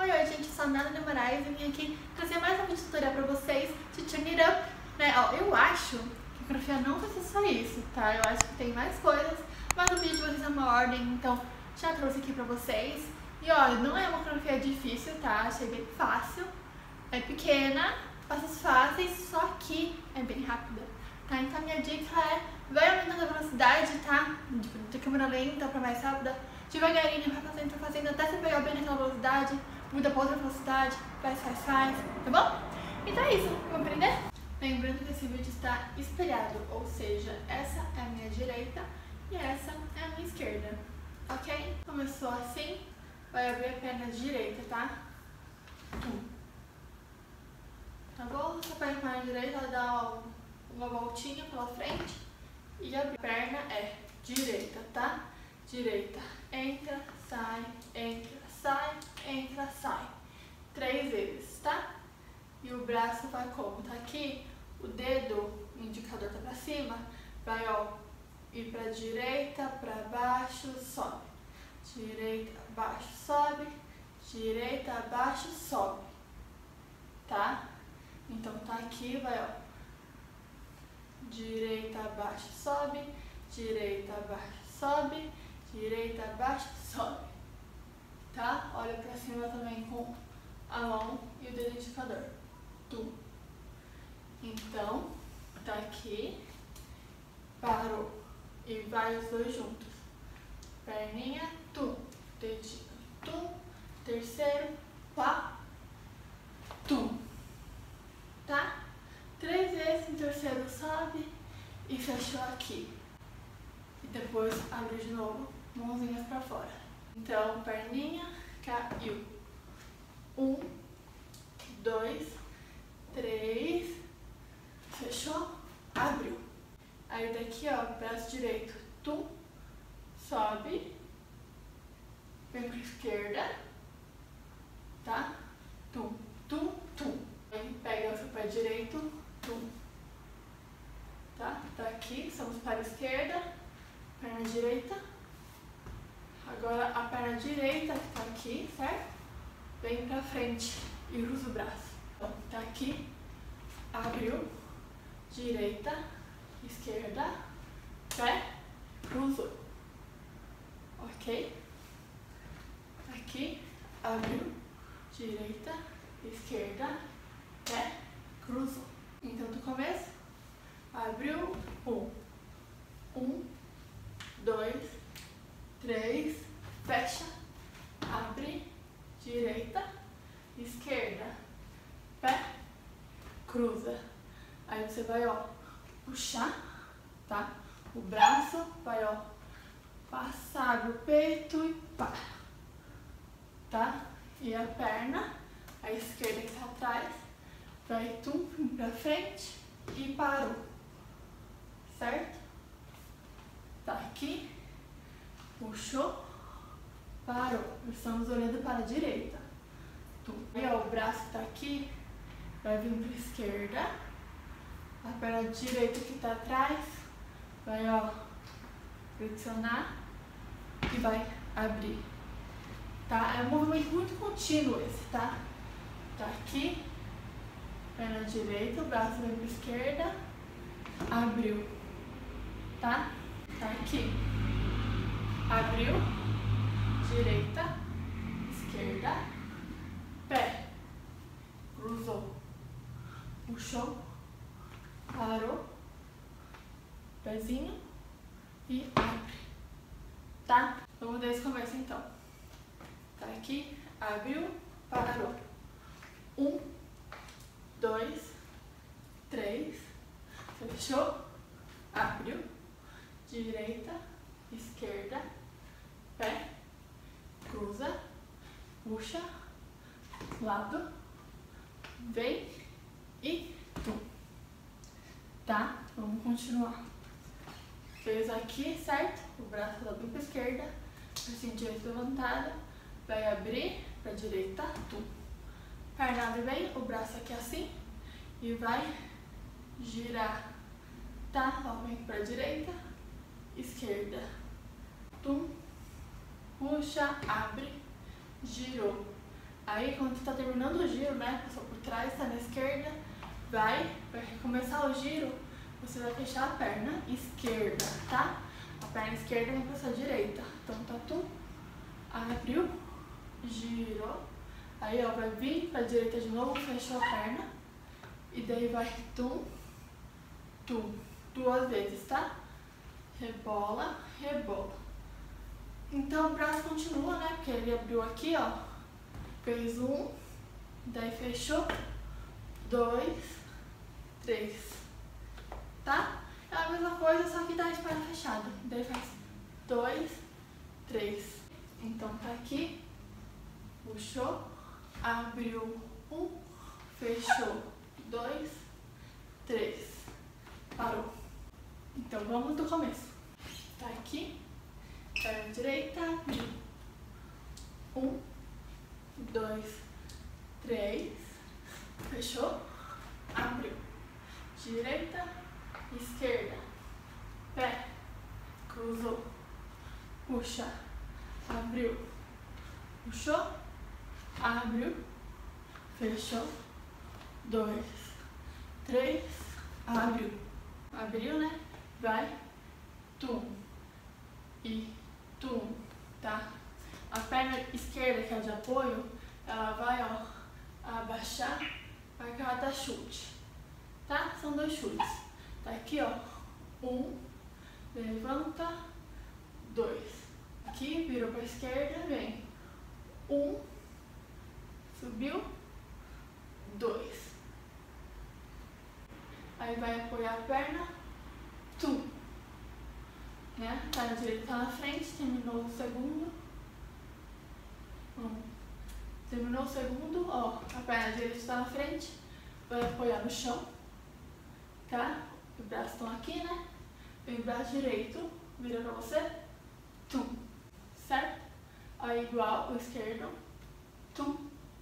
Oi, gente, eu sou a Nana Moraes e vim aqui trazer mais um vídeo tutorial pra vocês de Turn It Up, né? Ó, eu acho que a coreografia não vai ser só isso, tá? Eu acho que tem mais coisas, mas o vídeo de vocês é uma ordem, então já trouxe aqui pra vocês. E olha, não é uma coreografia difícil, tá? Achei bem fácil, é pequena, passos fáceis, só que é bem rápida, tá? Então a minha dica é, vai aumentando a velocidade, tá? De câmera lenta pra mais rápida, devagarinho, vai fazendo até você pegar bem naquela velocidade, muda pra outra velocidade, faz, tá bom? Então é isso, vamos aprender? Lembrando que esse vídeo está espelhado, ou seja, essa é a minha direita e essa é a minha esquerda, ok? Começou assim, vai abrir a perna direita, tá? Tá bom? Você pega a perna direita, dá uma voltinha pela frente e a perna é direita, tá? Direita, entra, sai, entra, sai, entra, sai. 3 vezes, tá? E o braço vai como? Tá aqui, o dedo, o indicador tá pra cima, vai, ó, ir pra direita, pra baixo, sobe. Direita, baixo, sobe. Direita, baixo, sobe. Tá? Então tá aqui, vai, ó. Direita, baixo, sobe. Direita, baixo, sobe. Direita, baixo, sobe. Tá? Olha pra cima também com a mão e o dedo indicador. Então, tá aqui, parou. E vai os dois juntos. Perninha, dedinho, terceiro, pá, tá? 3 vezes, no terceiro sobe e fechou aqui. E depois abre de novo, mãozinhas pra fora. Então, perninha, caiu. 1, 2, 3, fechou, abriu. Aí daqui, ó, braço direito, sobe, vem pra esquerda, tá? Aí pega o seu pé direito, tá? Tá aqui, estamos para a esquerda, perna direita. Agora a perna direita que tá aqui, certo? Vem pra frente e cruza o braço. Então, tá aqui, abriu, direita, esquerda, pé, cruzou. Ok? Aqui, abriu, direita, esquerda, pé, cruzou. Então, do começo, abriu, 1, 2, 3, fecha, abre, direita, esquerda, pé, cruza. Aí você vai, ó, puxar, tá? O braço vai, ó, passar do peito e pá, tá? E a perna, a esquerda que tá atrás, vai pra frente e parou, certo? Tá aqui, puxou, parou. Estamos olhando para a direita. E ó, o braço tá aqui, vai vir para a esquerda. A perna direita que tá atrás vai, ó, flexionar e vai abrir. Tá? É um movimento muito contínuo esse, tá? Tá aqui, perna direita, o braço vem para a esquerda, abriu. Tá? Tá aqui, abriu, direita, esquerda, pé, cruzou, puxou, parou, pezinho e abre, tá? Vamos desde o começo então. Tá aqui, abriu, parou. 1, 2, 3, fechou, abriu, direita, esquerda, pé, cruza, puxa, lado, vem e tá? Vamos continuar. Fez aqui, certo? O braço bem pra esquerda, assim, direita levantada, vai abrir pra direita, perna abre bem, o braço aqui assim, e vai girar, tá? Ó, vem pra direita, esquerda, puxa, abre, girou, Aí quando você tá terminando o giro, né, passou por trás, tá na esquerda, vai começar o giro, você vai fechar a perna esquerda, tá? A perna esquerda vem pra sua direita. Então tá tu, abriu, girou. Aí ó, vai vir pra direita de novo, fechou a perna. E daí vai tum, tum, 2 vezes, tá? Rebola, rebola. Então o braço continua, né? Porque ele abriu aqui, ó. Fez 1, daí fechou, 2, 3, tá? É a mesma coisa, só que tá de perna fechada. Daí faz 2, 3. Então tá aqui, puxou, abriu, 1, fechou, 2, 3, parou. Então vamos do começo. Tá aqui, perna direita, abriu, 1, 2, 3, fechou, abriu, direita, esquerda, pé, cruzou, puxa, abriu, puxou, abriu, fechou, 2, 3, abriu, abriu, né? Vai, tum e tum, tá? A perna esquerda, que é a de apoio, ela vai, ó, abaixar para cada chute, tá? São 2 chutes. Tá aqui, ó, 1, levanta, 2. Aqui, virou para a esquerda, vem, 1, subiu, 2. Aí vai apoiar a perna, tum, né? Tá na direita, tá na frente, terminou o segundo. Terminou o segundo, ó, a perna direita está na frente, vai apoiar no chão, tá? Os braços estão aqui, né? Vem o braço direito, vira pra você, tum, certo? Aí igual o esquerdo, tum,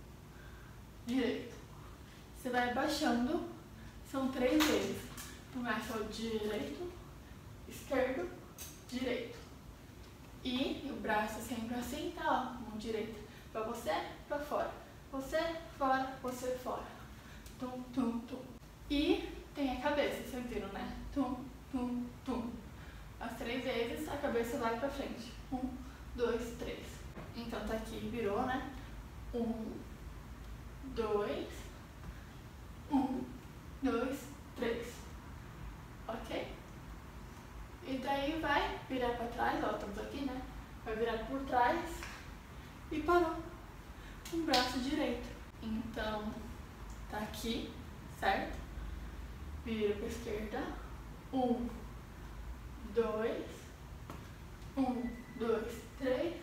direito. Você vai abaixando, são 3 vezes. Começa o direito, esquerdo, direito. E o braço sempre assim, tá? Ó, mão direita pra você, pra fora. Você, fora, você, fora. Tum, tum, tum. E tem a cabeça, vocês viram, né? Tum, tum, tum. As 3 vezes a cabeça vai pra frente. 1, 2, 3. Então tá aqui, virou, né? 1, 2, 1, 2, 3. Ok? E daí vai virar pra trás, ó, estamos aqui, né? Vai virar por trás e parou. Um braço direito. Então, tá aqui, certo? Vira pra esquerda. 1, 2, 1, 2, 3.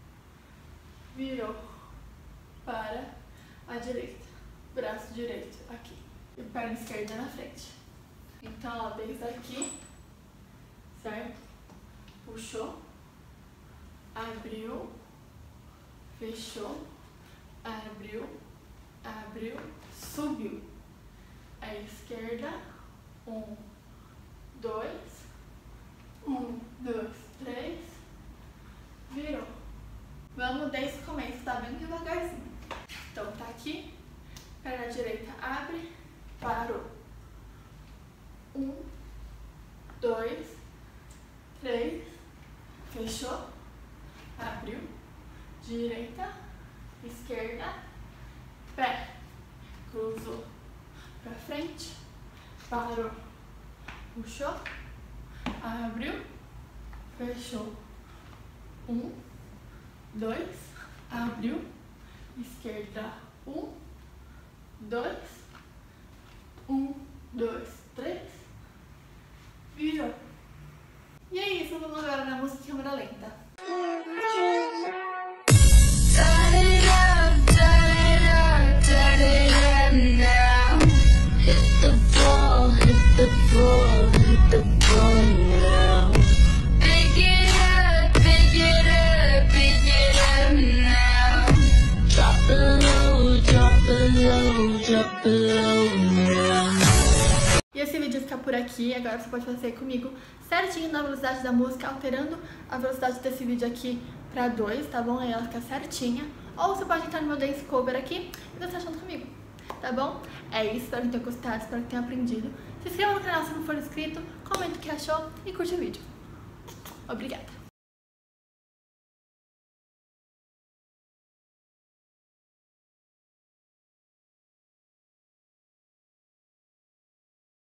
Virou para a direita. Braço direito aqui. E perna esquerda na frente. Então, ó, desde aqui, certo? Puxou, abriu, fechou, abriu, abriu, subiu. A esquerda, 1, 2, 1, 2, 3, virou. Vamos desde o começo, tá bem devagarzinho. Então tá aqui, perna direita abre, parou. 1, 2, 3, fechou, abriu, direita, esquerda, pé, cruzou, pra frente, parou, puxou, abriu, fechou, 1, 2, abriu, esquerda, 1, 2, 1, 2, 3, virou. E é isso, vamos agora na música em câmera lenta. E esse vídeo fica por aqui, agora você pode fazer comigo certinho na velocidade da música, alterando a velocidade desse vídeo aqui pra 2, tá bom? Aí ela fica certinha. ou você pode entrar no meu Dance Cover aqui e dançar junto comigo, tá bom? É isso, espero que tenha gostado, espero que tenha aprendido. Se inscreva no canal se não for inscrito, comenta o que achou e curte o vídeo. Obrigada!